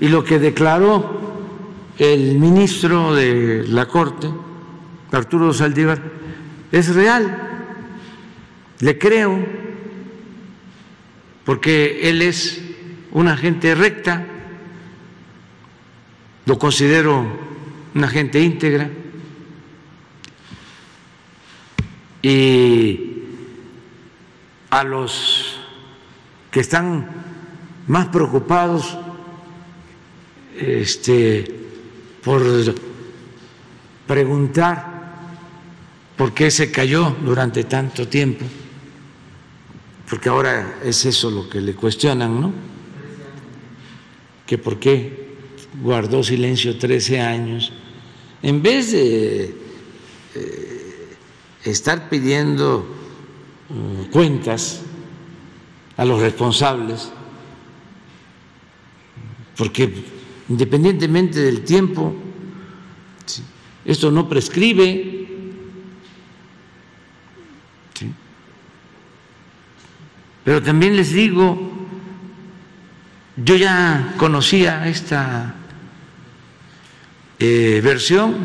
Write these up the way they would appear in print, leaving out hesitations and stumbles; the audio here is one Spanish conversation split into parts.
Y lo que declaró el ministro de la Corte, Arturo Saldívar, es real, le creo, porque él es una gente recta, lo considero una gente íntegra, y a los que están más preocupados por preguntar por qué se cayó durante tanto tiempo, porque ahora es eso lo que le cuestionan, ¿no? Que por qué guardó silencio 13 años, en vez de estar pidiendo cuentas a los responsables, porque independientemente del tiempo, esto no prescribe, ¿sí? Pero también les digo, yo ya conocía esta versión,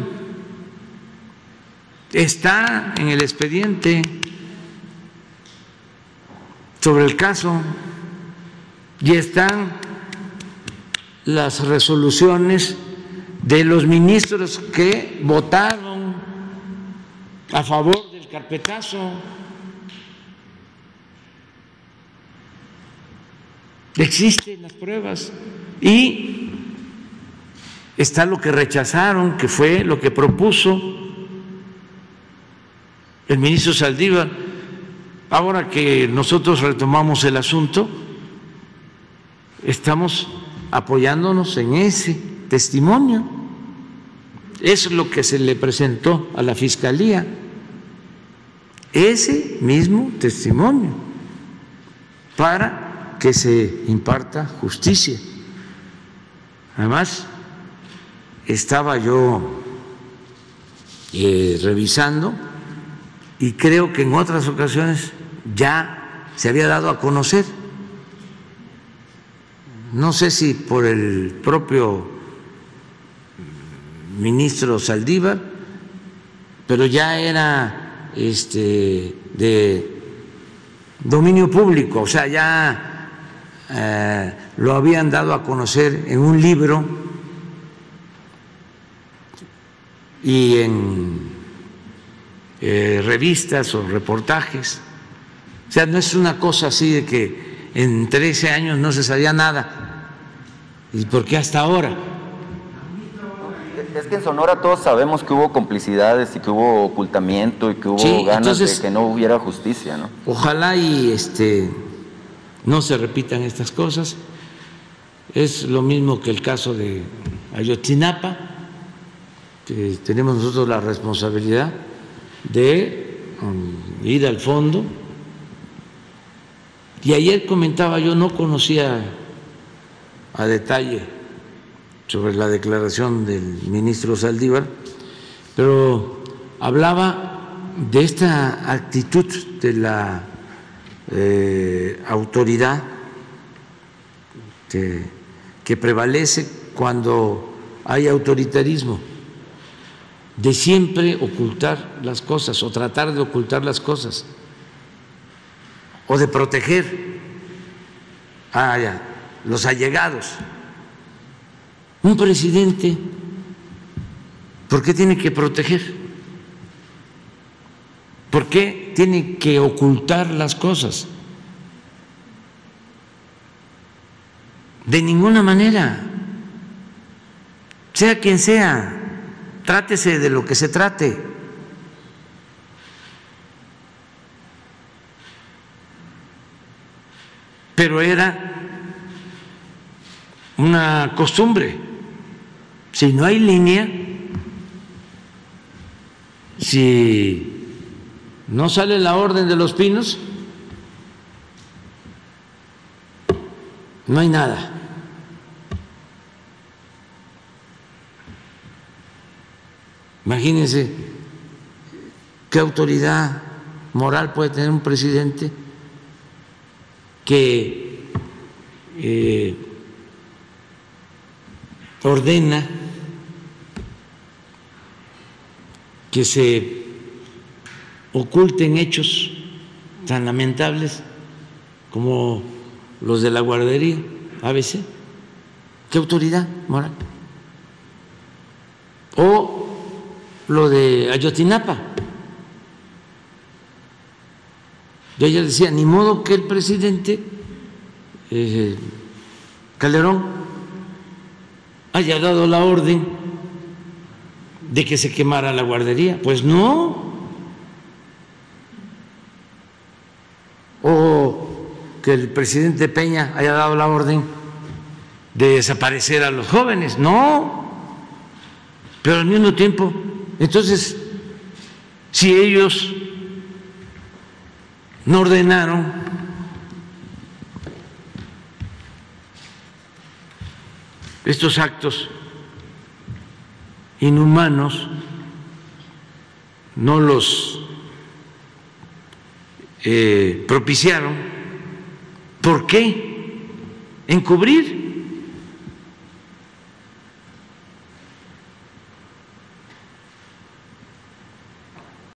está en el expediente sobre el caso y están las resoluciones de los ministros que votaron a favor del carpetazo. Existen las pruebas y está lo que rechazaron, que fue lo que propuso el ministro Saldívar. Ahora que nosotros retomamos el asunto, estamos apoyándonos en ese testimonio. Es lo que se le presentó a la Fiscalía, ese mismo testimonio, para que se imparta justicia. Además, estaba yo revisando y creo que en otras ocasiones ya se había dado a conocer, no sé si por el propio ministro Saldívar, pero ya era de dominio público, o sea, ya lo habían dado a conocer en un libro y en revistas o reportajes. O sea, no es una cosa así de que en 13 años no se sabía nada. ¿Y por qué hasta ahora? Es que en Sonora todos sabemos que hubo complicidades y que hubo ocultamiento y que hubo ganas de que no hubiera justicia, ¿no? Ojalá y no se repitan estas cosas. Es lo mismo que el caso de Ayotzinapa, que tenemos nosotros la responsabilidad de ir al fondo. Y ayer comentaba, yo no conocía a detalle sobre la declaración del ministro Saldívar, pero hablaba de esta actitud de la autoridad que prevalece cuando hay autoritarismo, de siempre ocultar las cosas o tratar de ocultar las cosas, o de proteger a los allegados. Un presidente, ¿por qué tiene que proteger? ¿Por qué tiene que ocultar las cosas? De ninguna manera, sea quien sea, trátese de lo que se trate. Pero era una costumbre. Si no hay línea, si no sale la orden de los Pinos, no hay nada. Imagínense qué autoridad moral puede tener un presidente que ordena que se oculten hechos tan lamentables como los de la guardería ABC. ¿Qué autoridad moral? O lo de Ayotzinapa. Yo ayer decía, ni modo que el presidente Calderón haya dado la orden de que se quemara la guardería. Pues no. O que el presidente Peña haya dado la orden de desaparecer a los jóvenes. No. Pero al mismo tiempo, entonces, si ellos no ordenaron estos actos inhumanos, no los propiciaron, ¿por qué encubrir?